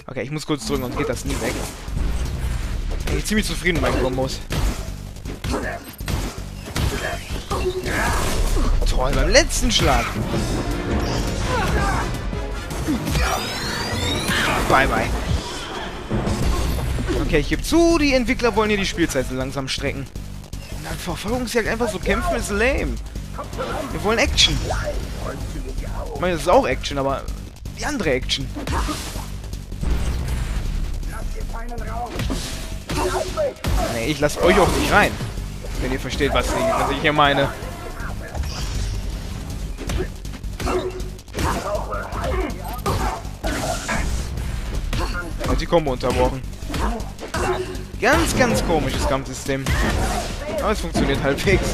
Okay, ich muss kurz drücken, sonst geht das nie weg. Ich bin ziemlich zufrieden mit meinen Kombos. Toll, beim letzten Schlag. Bye, bye. Okay, ich gebe zu, die Entwickler wollen hier die Spielzeit so langsam strecken. Dann Verfolgungsjagd einfach so kämpfen ist lame. Wir wollen Action. Ich meine, das ist auch Action, aber die andere Action. Nee, ich lasse euch auch nicht rein. Wenn ihr versteht, was ich hier meine. Hat die Kombo unterbrochen. Ganz, ganz komisches Kampfsystem. Aber es funktioniert halbwegs.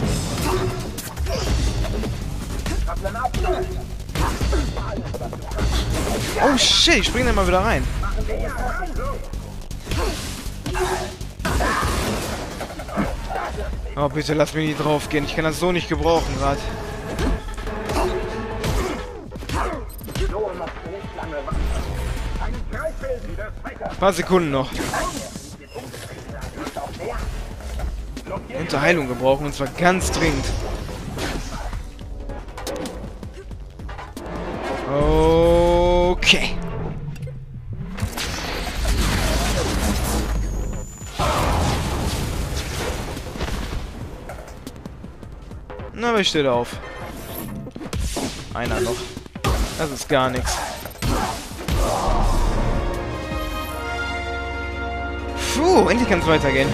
Oh shit, ich spring da mal wieder rein. Oh, bitte lass mich nicht drauf gehen. Ich kann das so nicht gebrauchen gerade. Ein paar Sekunden noch. Und Heilung gebrauchen, und zwar ganz dringend. Okay. Na, wer steht auf? Einer noch. Das ist gar nichts. Puh, endlich kann es weitergehen.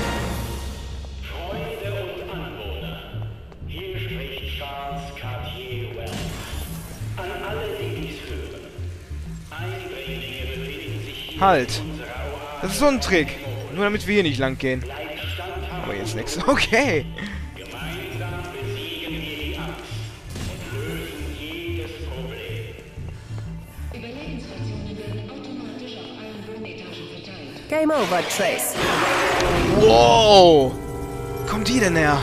Halt! Das ist so ein Trick. Nur damit wir hier nicht lang gehen. Aber jetzt nichts. Okay. Game over, Trace. Wow! Kommt die denn her?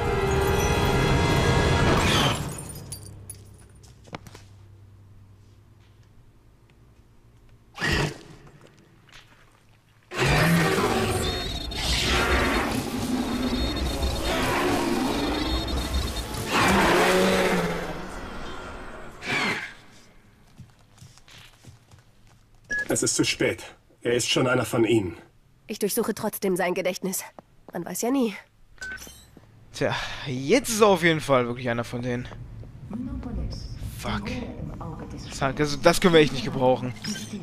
Es ist zu spät. Er ist schon einer von ihnen. Ich durchsuche trotzdem sein Gedächtnis. Man weiß ja nie. Tja, jetzt ist er auf jeden Fall wirklich einer von denen. Fuck. Das können wir echt nicht gebrauchen.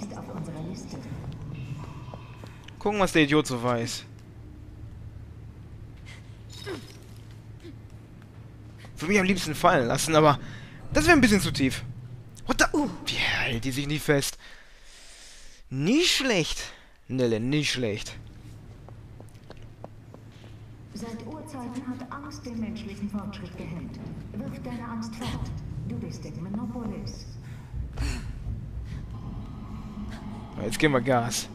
Gucken, was der Idiot so weiß. Würde mich am liebsten fallen lassen, aber das wäre ein bisschen zu tief. What the... Wie hält die sich nie fest? Nicht schlecht. Nelle, nicht schlecht. Seit Urzeiten hat Angst den menschlichen Fortschritt gehemmt. Wirf deine Angst fort. Du bist der Monopolis. Jetzt geben wir Gas.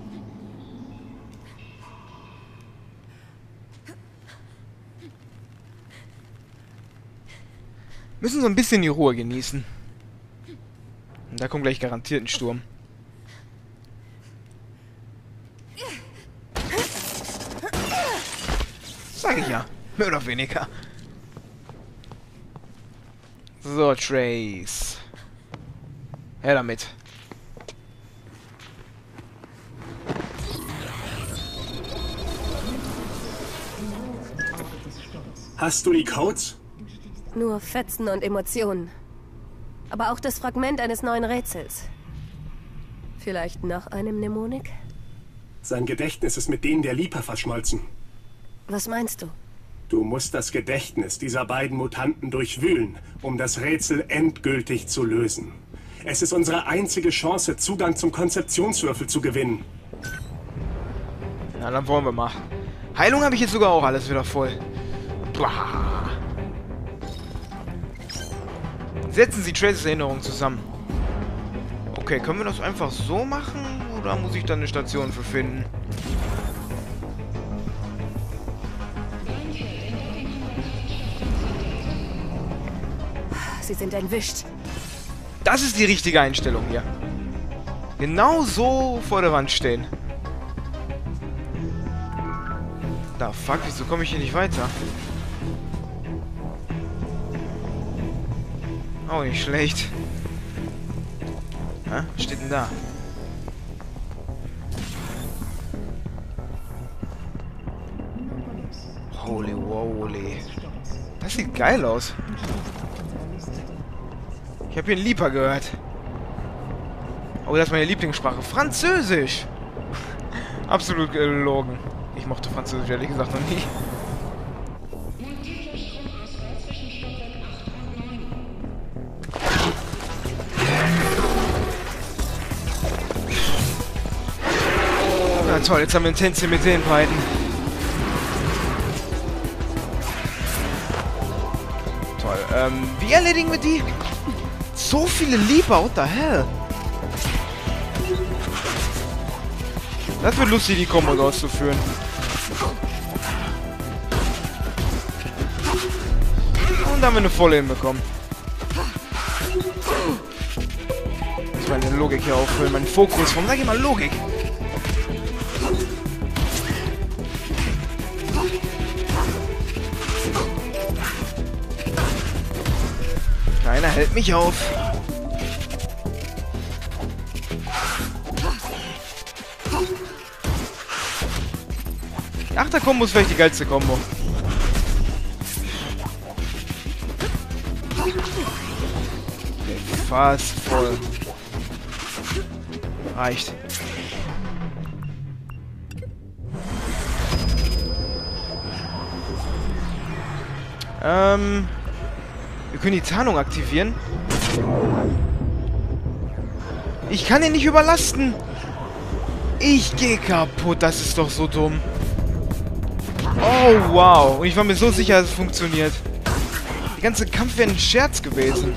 Müssen so ein bisschen die Ruhe genießen. Und da kommt gleich garantiert ein Sturm. Sag ich ja. Mehr oder weniger. So, Trace. Her damit. Hast du die Codes? Nur Fetzen und Emotionen. Aber auch das Fragment eines neuen Rätsels. Vielleicht noch einem Mnemonik? Sein Gedächtnis ist mit denen der Lipa verschmolzen. Was meinst du? Du musst das Gedächtnis dieser beiden Mutanten durchwühlen, um das Rätsel endgültig zu lösen. Es ist unsere einzige Chance, Zugang zum Konzeptionswürfel zu gewinnen. Na, dann wollen wir mal. Heilung habe ich jetzt sogar auch alles wieder voll. Blah. Setzen Sie Traces Erinnerungen zusammen. Okay, können wir das einfach so machen? Oder muss ich da eine Station für finden? Sie sind entwischt. Das ist die richtige Einstellung hier. Genau so vor der Wand stehen. Da, fuck, wieso komme ich hier nicht weiter? Oh, nicht schlecht. Hä? Was steht denn da? Holy woly. Das sieht geil aus. Ich habe hier einen Lieber gehört. Oh, das ist meine Lieblingssprache. Französisch! Absolut gelogen. Ich mochte Französisch ehrlich gesagt noch nie. Na toll, jetzt haben wir ein Tänzchen mit den beiden. Toll, wie erledigen wir die? So viele Lieber, what the hell? Das wird lustig, die Kombos auszuführen. Und dann haben wir eine volle hinbekommen. Ich muss meine Logik hier auffüllen, meinen Fokus. Warum sag ich mal Logik? Keiner hält mich auf. Die Achter-Kombo ist vielleicht die geilste Kombo. Okay, fast voll. Reicht. Wir können die Tarnung aktivieren. Ich kann ihn nicht überlasten. Ich gehe kaputt. Das ist doch so dumm. Oh, wow. Und ich war mir so sicher, dass es funktioniert. Der ganze Kampf wäre ein Scherz gewesen.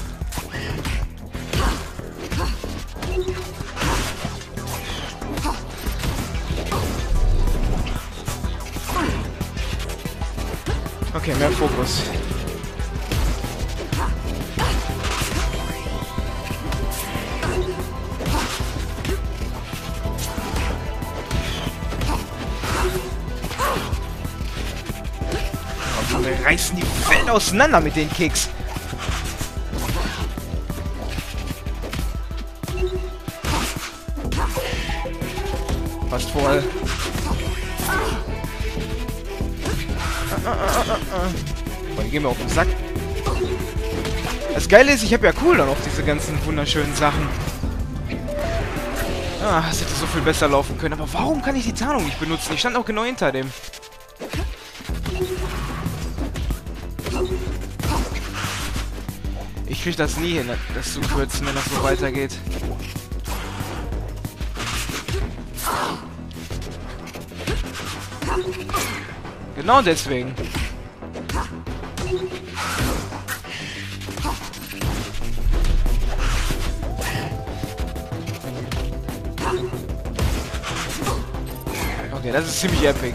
Okay, mehr Fokus. Wir reißen die Welt auseinander mit den Kicks. Fast voll. Boah, die gehen mir auf den Sack. Das Geile ist, ich habe ja Cooldown auf diese ganzen wunderschönen Sachen. Ah, es hätte so viel besser laufen können. Aber warum kann ich die Tarnung nicht benutzen? Ich stand auch genau hinter dem. Ich krieg das nie hin, das zu kürzen, wenn das so weitergeht. Genau deswegen. Okay, das ist ziemlich epic.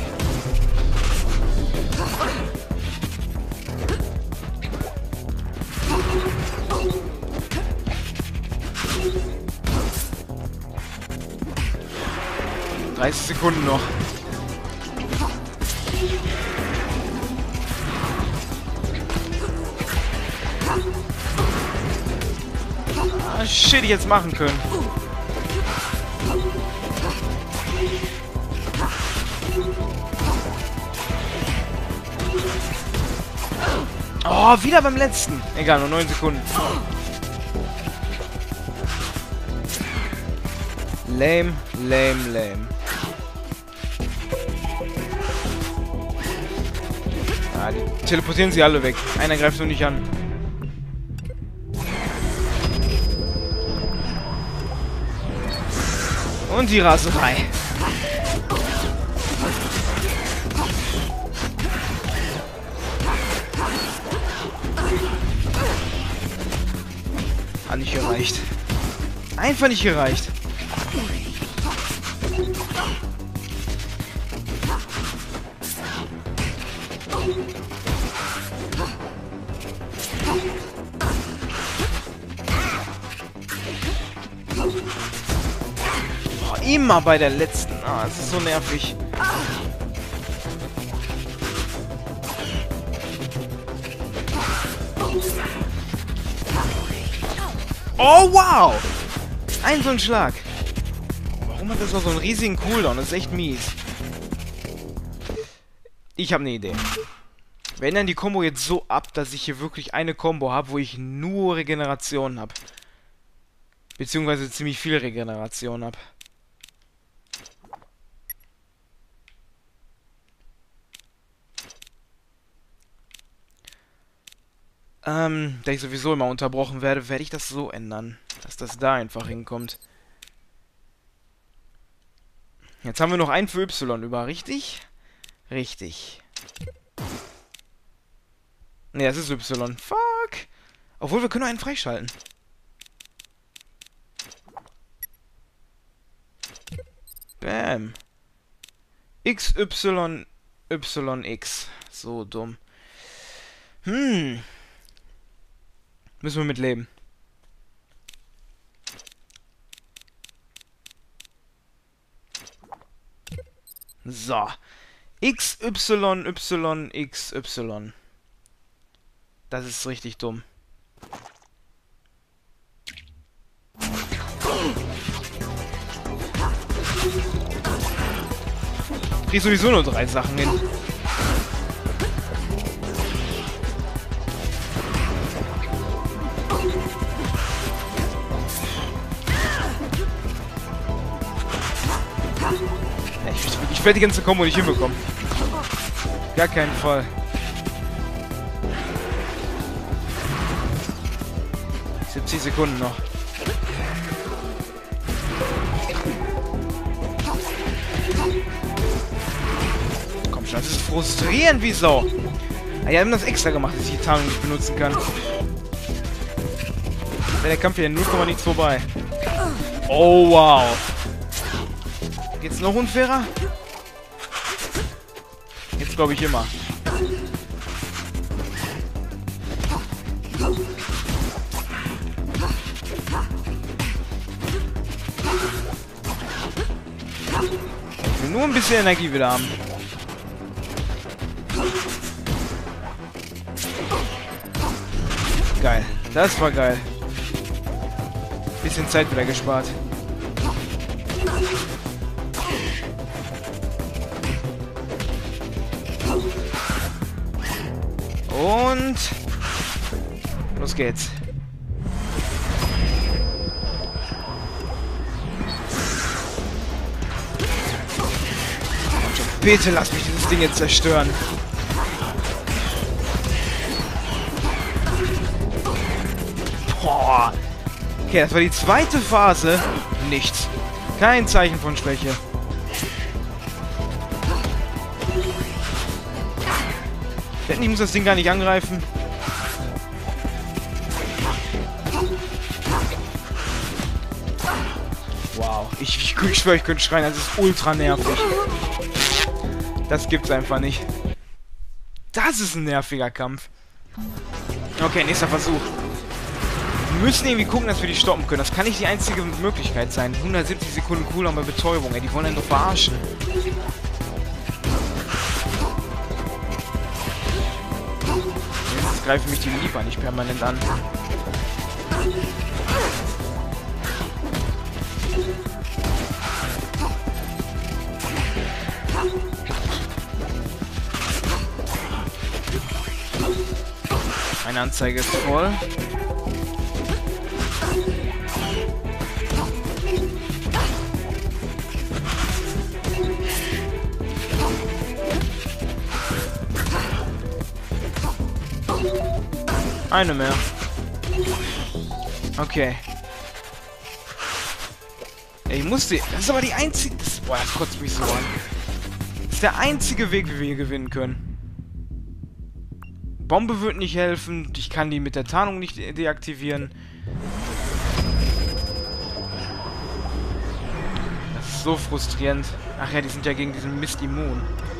Sekunden noch. Ah, shit, ich jetzt machen können. Oh, wieder beim letzten. Egal, nur 9 Sekunden. Lame, lame, lame. Ah, die teleportieren sie alle weg. Einer greift nur nicht an. Und die Raserei. Hat nicht gereicht. Einfach nicht gereicht. immer bei der letzten. Ah, es ist so nervig. Oh, wow! So ein Schlag. Warum hat das auch so einen riesigen Cooldown? Das ist echt mies. Ich habe eine Idee. Wir ändern die Combo jetzt so ab, dass ich hier wirklich eine Combo habe, wo ich nur Regeneration habe. Beziehungsweise ziemlich viel Regeneration habe. Da ich sowieso immer unterbrochen werde, werde ich das so ändern. Dass das da einfach hinkommt. Jetzt haben wir noch einen für Y über, richtig? Richtig. Ne, das ist Y. Fuck. Obwohl, wir können nur einen freischalten. Bam. XY, YX. So dumm. Müssen wir mit leben. So. XY, Y, XY. Das ist richtig dumm. Krieg sowieso nur 3 Sachen hin. Ich werde die ganze Kombo nicht hinbekommen. Gar keinen Fall. Sekunden noch. Komm schon, das ist frustrierend wie Sau. Ah, die haben das extra gemacht, dass ich die Tarnung nicht benutzen kann. Wäre der Kampf hier in 0, nichts vorbei. Oh, wow. Geht's noch unfairer? Jetzt glaube ich immer. Ich will nur ein bisschen Energie wieder haben. Geil. Das war geil. Bisschen Zeit wieder gespart. Und los geht's. Bitte lass mich dieses Ding jetzt zerstören. Boah. Okay, das war die zweite Phase. Nichts. Kein Zeichen von Schwäche. Ich muss das Ding gar nicht angreifen. Wow. Ich schwöre, ich könnte schreien. Das ist ultra nervig. Das gibt's einfach nicht. Das ist ein nerviger Kampf. Okay, nächster Versuch. Wir müssen irgendwie gucken, dass wir die stoppen können. Das kann nicht die einzige Möglichkeit sein. 170 Sekunden Cooldown bei Betäubung. Ey, die wollen einen nur verarschen. Jetzt greifen mich die Lieber nicht permanent an. Meine Anzeige ist voll. Eine mehr. Okay. Ey, ich muss die... Das ist aber die einzige... Boah, das kotzt mich so an. Das ist der einzige Weg, wie wir hier gewinnen können. Bombe wird nicht helfen. Ich kann die mit der Tarnung nicht deaktivieren. Das ist so frustrierend. Ach ja, die sind ja gegen diesen Mist immun.